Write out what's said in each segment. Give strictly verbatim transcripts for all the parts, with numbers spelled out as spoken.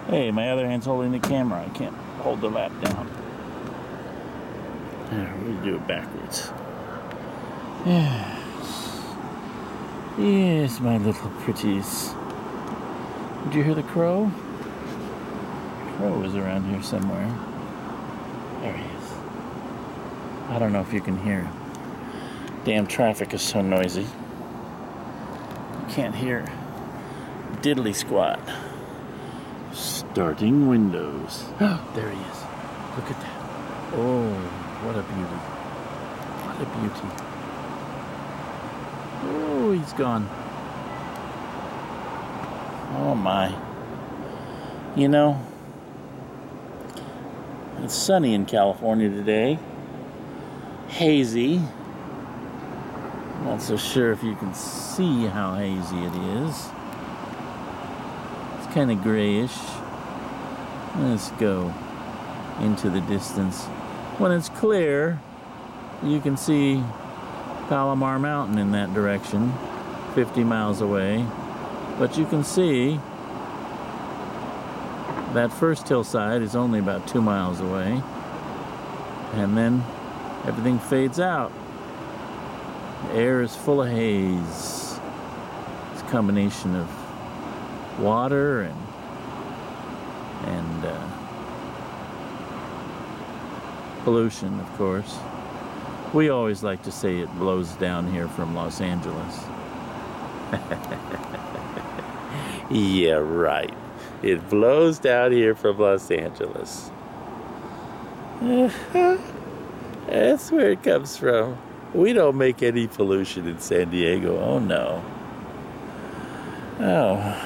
Hey, my other hand's holding the camera. I can't hold the lap down. There, we'll do it backwards. Yes. Yes, my little pretties. Did you hear the crow? Crow is around here somewhere. There he is. I don't know if you can hear him. Damn traffic is so noisy. You can't hear diddly squat. Starting windows. Oh, there he is. Look at that. Oh, what a beauty. What a beauty. Oh, he's gone. Oh my. You know, it's sunny in California today. Hazy. Not so sure if you can see how hazy it is. It's kind of grayish. Let's go into the distance. When it's clear, you can see Palomar Mountain in that direction, fifty miles away. But you can see that first hillside is only about two miles away. And then everything fades out. The air is full of haze. It's a combination of water and and uh, pollution, of course. We always like to say it blows down here from Los Angeles. Yeah, right. It blows down here from Los Angeles. That's where it comes from. We don't make any pollution in San Diego. Oh, no. Oh.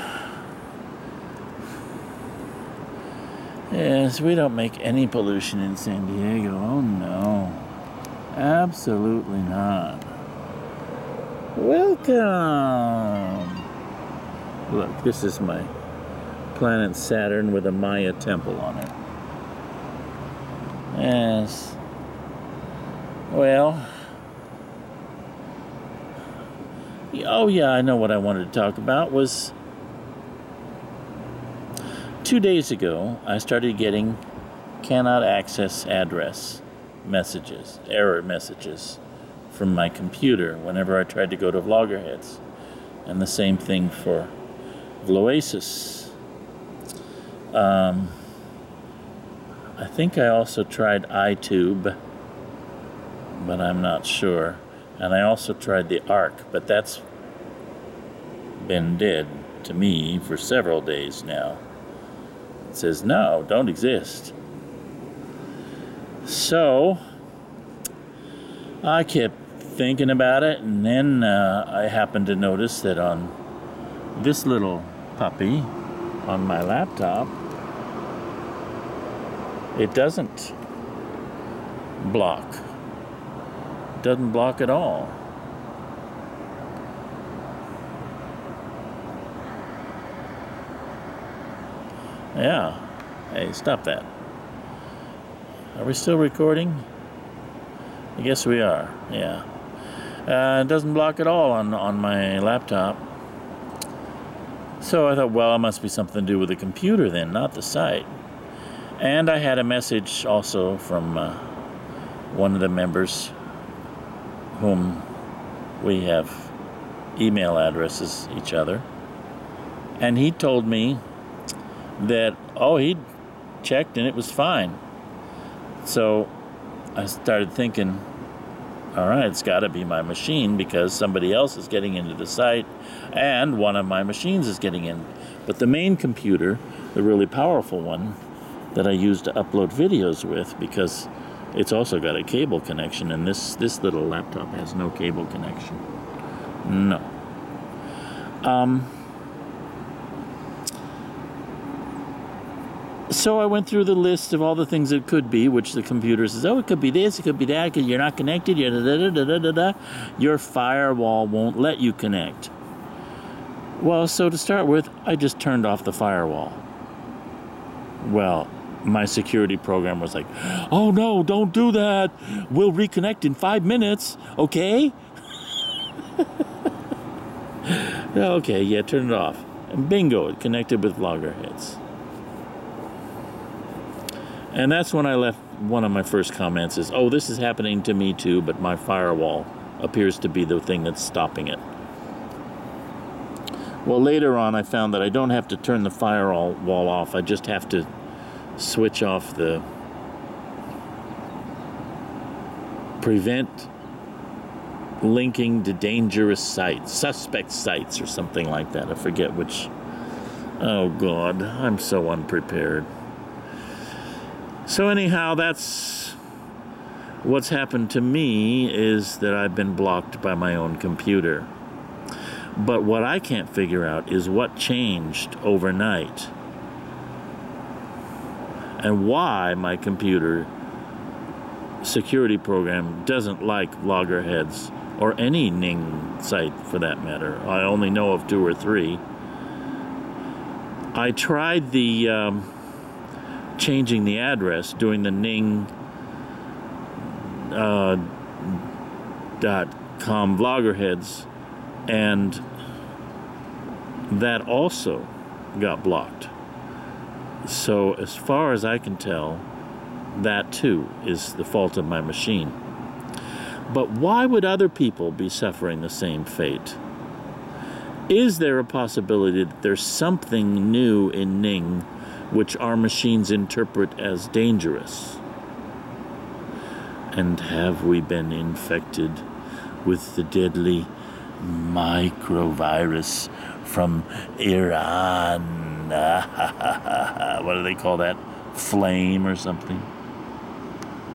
Yes, we don't make any pollution in San Diego. Oh, no. Absolutely not. Welcome. Look, this is my planet Saturn with a Maya temple on it. Yes. Well. Oh, yeah, I know what I wanted to talk about was two days ago, I started getting cannot access address messages, error messages from my computer whenever I tried to go to Vloggerheads. And the same thing for Vloasis. Um, I think I also tried iTube, but I'm not sure. And I also tried the Arc, but that's been dead to me for several days now. It says, no, don't exist. So, I kept thinking about it, and then uh, I happened to notice that on this little puppy on my laptop, it doesn't block. It doesn't block at all. Yeah. Hey, stop that. Are we still recording? I guess we are, yeah. Uh, it doesn't block at all on, on my laptop. So I thought, well, it must be something to do with the computer then, not the site. And I had a message also from uh, one of the members whom we have email addresses each other. And he told me that, oh, he'd checked and it was fine. So I started thinking, all right, it's got to be my machine because somebody else is getting into the site and one of my machines is getting in. But the main computer, the really powerful one that I use to upload videos with, because it's also got a cable connection, and this, this little laptop has no cable connection. No. Um... So I went through the list of all the things it could be, which the computer says, oh, it could be this, it could be that, because you're not connected, you're da, da, da, da, da, da. Your firewall won't let you connect. Well, so to start with, I just turned off the firewall. Well, my security program was like, oh no, don't do that. We'll reconnect in five minutes, okay? Okay, yeah, turn it off. And bingo, it connected with Vloggerheads. And that's when I left. One of my first comments is, oh, this is happening to me too, but my firewall appears to be the thing that's stopping it. Well, later on, I found that I don't have to turn the firewall wall off. I just have to switch off the prevent linking to dangerous sites, suspect sites or something like that. I forget which. Oh, God, I'm so unprepared. So anyhow, that's what's happened to me, is that I've been blocked by my own computer. But what I can't figure out is what changed overnight and why my computer security program doesn't like loggerheads or any Ning site for that matter. I only know of two or three. I tried the um, changing the address, doing the Ning uh, dot com loggerheads, and that also got blocked. So as far as I can tell, that too is the fault of my machine. But why would other people be suffering the same fate? Is there a possibility that there's something new in Ning which our machines interpret as dangerous? And have we been infected with the deadly microvirus from Iran? What do they call that? Flame or something?